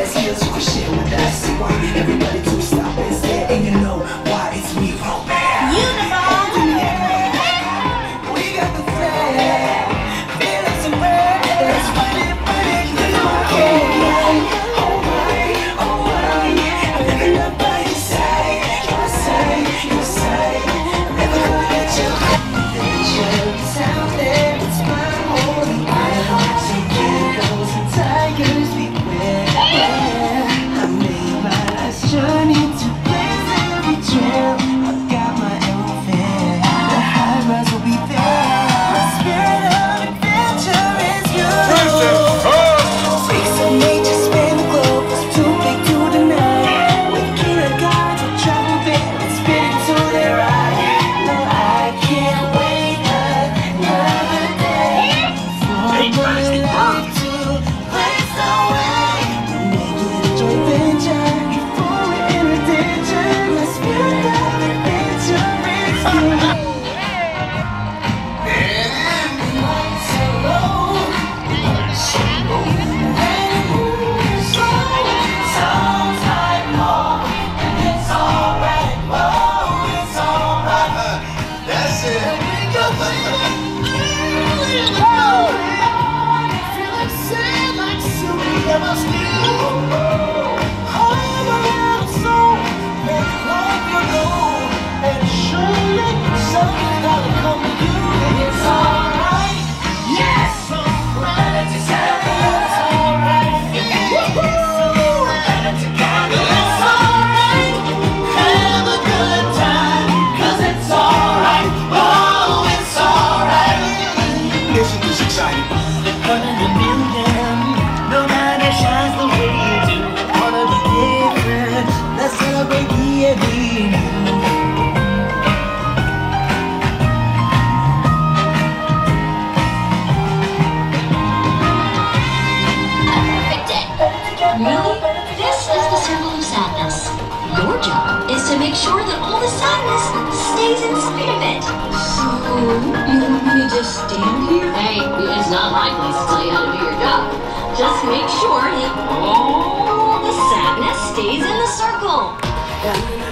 best skills you can share with us. So why everybody to stop and stare, and you know why it's me, Robert. We got the flag, feeling some birds, running, living my game. Alright, I'm living up by your side, your side, your side. I'm never gonna let you it's out there, it's my holy island. So girls and tigers beware. I made my last journey to blaze every trail. I got my elephant, the high rise will be there. My spirit of adventure is yours. Freaks of nature span the globe, it's too big to deny. With killer guides will travel there and spin into their eye. No, I can't wait another day for my life to blaze away. Make it a joy venture before we're in a danger. My spirit of adventure is you. Really? This is the circle of sadness. Your job is to make sure that all the sadness stays inside of it. So, you want me to just stand here? Hey, it's not my place to tell you how to do your job. Just make sure that all the sadness stays in the circle.